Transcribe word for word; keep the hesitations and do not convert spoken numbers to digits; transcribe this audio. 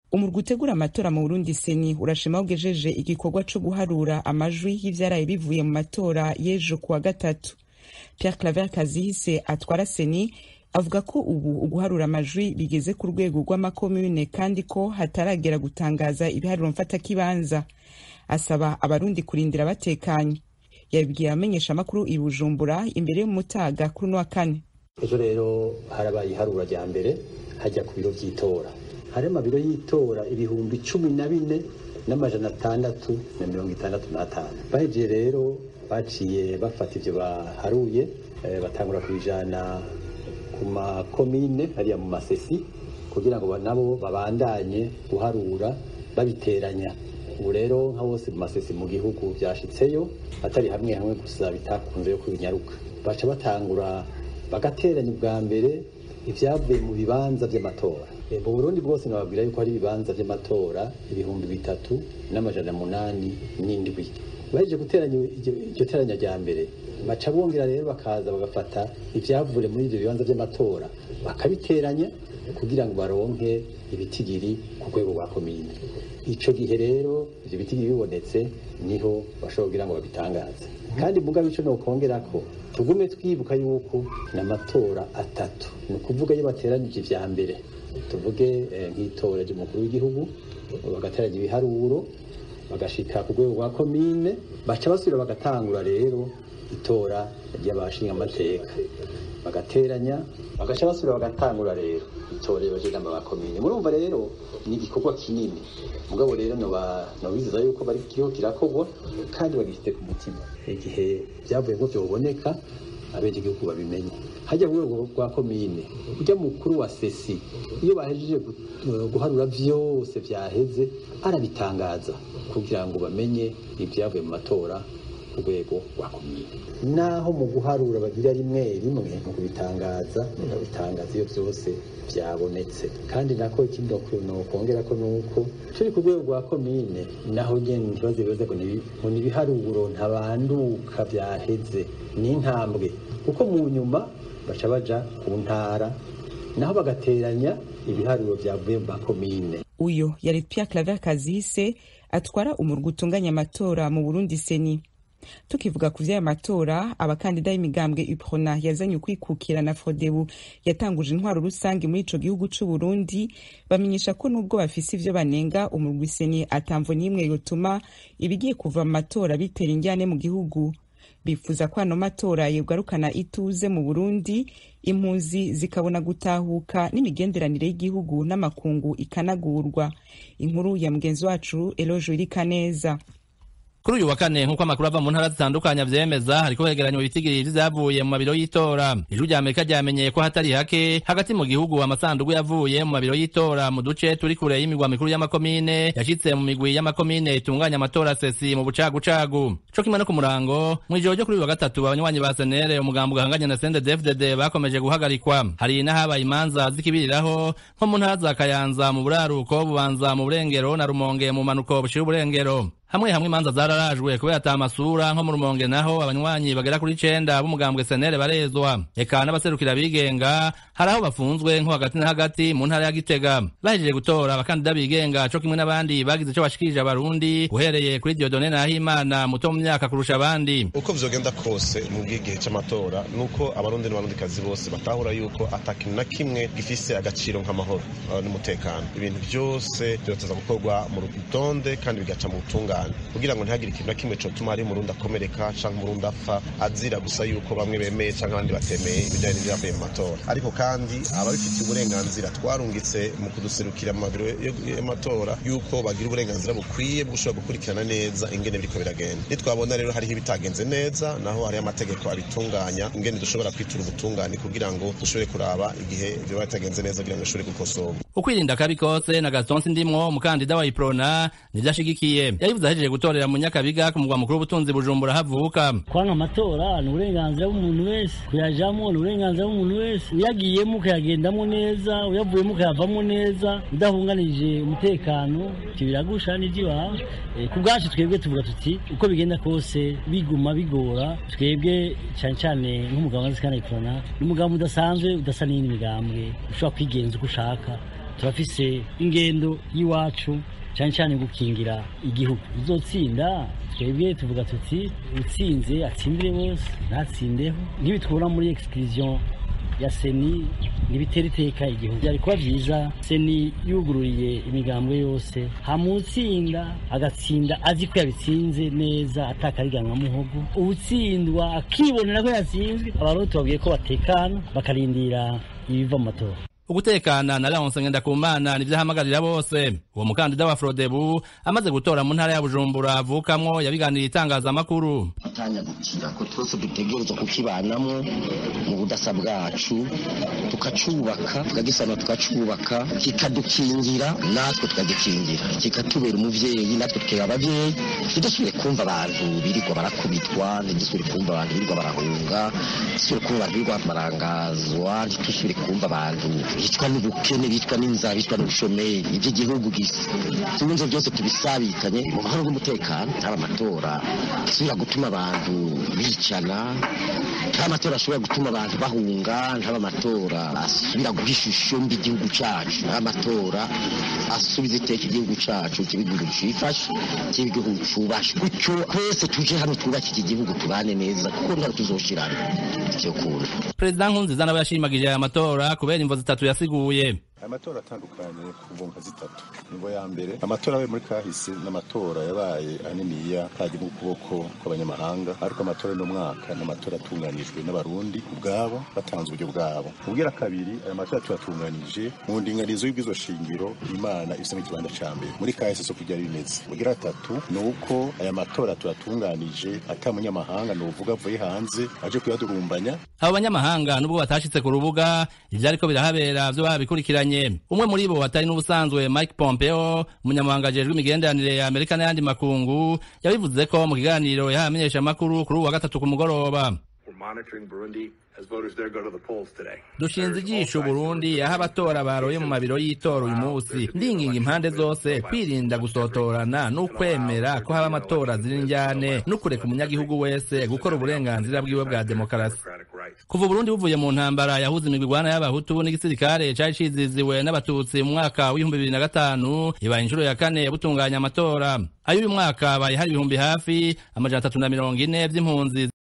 umurwi utegura amatora mu Burundi seni urashima ugejeje igikorwa co guharura amajwi y'ivyaraye bivuye mu matora y'ejo kuwa gatatu. Pierre Claver Kazihise atwara seni avuga ko ubu uguharura amajwi bigeze ku rwego rw'amakomune kandi ko hataragera gutangaza ibiharuro mfatakibanza. Asaba abarundi kurindira batekanye. Yabibwiye amenyesha amakuru i Bujumbura imbere y'umutaga kuri wa kane. Ejo rero harabaye iharura rya mbere hajya ku biro vy'itora. Hari amabiro y'itora ibihumbi cumi na bine n'amajana atandatu na mirongo itandatu n'atanu. Bahejeje rero baciye bafata ivyo baharuye e, batangura kwijana ku makomine hariya mu masesi kugira ngo nabo babandanye guharura babiteranya. Ubu rero nka bose mu masesi mu gihugu byashitseyo atari hamwe hamwe gusa bitakunze yo kubinyaruka. Baca batangura bagateranya ubwa mbere ivyavuye mu bibanza vy'amatora. Mu Burundi bwose nababwira yuko hari ibibanza vy'amatora ibihumbi bitatu n'amajana munani n'indwi. Baje guteranya iryo teranya rya mbere baca bongera rero bakaza bagafata ivyavure muri ivyo bibanza vy'amatora bakabiteranya kugira ngo baronke ibitigiri ku rwego rwa komine. Ico gihe rero ivyo bitigiri bibonetse niho bashobora kugira ngo babitangaze. Kandi mugabe ico no kongera ko tugume twibuka yuko n'amatora atatu ni kuvuga iyo bateranije ivya mbere tuvuge nk'itora ry'umukuru w'igihugu bagateranya ibiharuro bagashika ku rwego rwa komine baca basubira bagatangura rero itora ry'abashinga amateka bagateranya bagaca basubira bagatangura rero itora y'abajinama ba komine. Murumva rero ni igikorwa kinini mugabo rero no biziza yuko bari kiho kirakogwa kandi bagifite ku mutima igihe byavuye ngo byoboneka abeje igihugu babimenye. Hajya ku rwego rwa komine ujya mukuru wa sesi iyo bahejeje guharura vyose vyaheze arabitangaza kugira ngo bamenye ibyavuye mu matora ku rwego rwa komine. Naho mu guharura bagira rimwe rimwe mu kubitangaza bitangaza iyo byose byabonetse. Kandi nako ikindi no kongera ko nuko turi ku rwego rwa komine naho nyene ntibaze bibaza ko ni ibiharuro ntabanduka byaheze ni intambwe kuko mu nyuma baca baja ku ntara naho bagateranya ibiharuro byavuye mu komine. Uyo yari Pierre Claver Kazihise atwara umurwi utunganya amatora mu Burundi seni. Tukivuga ku vy'aya matora abakandida y'imigambwe Uprona yazanye ukwikukira na Frodebu yatanguje intwaro rusange muri ico gihugu c'u Burundi bamenyesha ko nubwo bafise ivyo banenga umurwi seni atamvo nimwe yotuma ibigiye kuva mu matora bitera injyane mu gihugu. Bifuza ko ano matora yegarukana ituze mu Burundi impunzi zikabona gutahuka n'imigenderanire y'igihugu n'amakungu ikanagurwa. Inkuru ya mugenzi wacu Elojo Irikaneza. Kuri uyu wa kane nk'uko amakuru ava mu ntara zitandukanye avyemeza hariko hegeranywa ibitigiri vyavuye mu mabiro y'itora. Ijwi rya Amerika ryamenyeye ko hatari hake hagati mu gihugu amasandugu yavuye mu mabiro y'itora mu duce turi kure y'imigwa mikuru y'amakomine yashitse mu migwi y'amakomine itunganya amatora sesi mu bucagucagu. Co kimwe no ku murango mw'ijoro ryo kuri uyu wa gatatu abanywanyi ba senere umugambo ugahanganye na C N D D F D D bakomeje guhagarikwa. Hari n'ahabaye imanza zikibiriraho nko mu ntara za Kayanza mu buraruko Bubanza mu burengero na Rumonge mu manuko bushira uburengero. Hamwe hamwe imanza zararajwe kubera ata masura nko mu Rumonge naho abanywanyi bagera kuri cenda b'umugambwe senere barezwa. Eka n'abaserukira bigenga hari aho bafunzwe nko hagati na hagati mu ntara ya Gitega. Bahejeje gutora abakandida bigenga co kimwe n'abandi bagize ico bashikirije abarundi uhereye kuri Dieudonné Nahimana muto mu myaka kurusha abandi. Uko vyogenda kose mu gihe c'amatora nuko abarundi n'abarundikazi bose batahura yuko atakintu na kimwe gifise agaciro nk'amahoro n'umutekano. Ibintu byose byoteza gukorwa mu rutonde kandi bigaca mu butunga kugira ngo ntihagire ikintu na kimwe cotuma ari umurundi akomereka canke umurundi apfa azira gusa yuko bamwe bemeye canke abandi batemeye ibijanye n'ivyavuye mu matora. Ariko kandi ababifitiye uburenganzira twarungitse mu kuduserukira mu mabiro y'amatora yuko bagira uburenganzira bukwiye bwo gushobora gukurikirana neza ingene biriko biragenda. Nitwabona rero hariho ibitagenze neza naho hariho amategeko abitunganya ingene dushobora kwitura ubutungane kugira ngo dushobore kuraba igihe vyoba bitagenze neza kugira ngo bishobore gukosorwa. Ukwirinda kabi kose na Gaston Sindimwo umukandida wa Iprona nivyashigikiye. Yabivuze ahejeje gutorera mu Nyakabiga ku mugwa mukuru w'ubutunzi Bujumbura havuka. Kwanga amatora ni uburenganzira bw'umuntu wese, kuyajamo ni uburenganzira bw'umuntu wese, uyagiyemo ukayagendamo neza, uyavuyemo ukayavamo neza udahunganije umutekano kibiragusha n'igiwawe. E, ku bwacu twebwe tuvuga tuti uko bigenda kose biguma bigora twebwe cyane cyane nk'umugabo wa Iprona n'umugabo udasanzwe udasa n'indi migambwe ushobora kwigenza uko ushaka. turafise ingendo y'iwacu cyane cyane gukingira igihugu. Uzotsinda twebwe tuvuga tuti utsinze atsindire bose ntatsindeho, ntibitwura muri exclusion ya seni nibitera iteka igihugu. Byari kuba byiza seni yugururiye imigambwe yose, hamutsinda agatsinda azi ko yabitsinze neza atakariganwa muhogo, utsindwa akibonera ko yatsinzwe. Abarundi babwiye ko batekana bakarindira ibiva mu matora. Ugutekana na Leonce Ngendakumana nivyahamagarira bose. Uwo mukandida wa Frodebu amaze gutora mu ntara ya Bujumbura avukamwo yabiganiriye itangazamakuru. Atanya gukira ko twese dutegerezwa kukibanamwo mu budasa bwacu, tukacubaka tukagisana tukacubaka, kikadukingira natwe tukagikingira, kikatubera umuvyeyi natwe tukaba abavyeyi. Tudasubire kumva abantu biriko barakubitwa, ntidusubire kumva abantu biriko barahunga, tusubire kumva abantu biriko barangazwa, ntidusubire kumva abantu bitwa n'ubukene, bitwa n'inzara, bitwa n'ubushomeri. Ibyo gihugu tunze byose tubisabikanye mu mahoro n'umutekano. Aba amatora asubira gutuma abantu bicana, nta matora ashobora gutuma abantu bahunga, nta amatora asubira guha ishusho mbi igihugu cacu, nta amatora asubiza iteka igihugu cacu kibigihugu cifashe, kibigihugu cubashe. Gutyo twese tuje hano twubake iki gihugu tubane neza, kuko ntaro tuzoshirana icyo kuntu. President Nkurunziza nawe yashimagije aya matora kubera imvo zitatu yasiguye. Amatora atandukanye ku mvo zitatu. Imvo ya mbere, amatora yabaye muri kahise n'amatora yabaye aniniya kaje mu kuboko kw'abanyamahanga, ariko amatora no mwaka n'amatora atunganijwe n'abarundi ubwabo batanze uburyo bwabo. Ubwira kabiri, aya matora turatunganije mu ndinganizo y'ubwizo shingiro Imana ifite ikibanda ca mbere muri kahise so kujya bimeze. Ubwira gatatu nuko aya matora turatunganije atamunyamahanga no uvuga avuye hanze aje kuyadurumbanya. Abo banyamahanga nubwo batashitse ku rubuga ivyariko birahabera byo babikurikiranye. Umwe muri bo atari n'ubusanzwe Mike Pompeo, umunyamabanga ajejwe imigenderanire ya Amerika n'ayandi makungu, yabivuze ko mu kiganiro yahamenyesha amakuru kuri uwa gatatu ku mugoroba. Dushinze ijisho Burundi aho abatora baroye mu mabiro y'itora uyu munsi. Ndinginga impande zose kwirinda gusotorana n'ukwemera ko haba amatora zirinjyane n'ukureka umunyagihugu wese gukora uburenganzira bwiwe bwa demokarasi. Kuva Burundi buvuye mu ntambara yahuze imigwano y'abahutu n'igisirikare cari ciziziwe n'abatutsi mu mwaka w'ibihumbi bibiri na gatanu, ibaye inshuro ya kane butunganya amatora. Ayo uyu mwaka baye hari ibihumbi hafi amajana atatu na mirongo ine vy'impunzi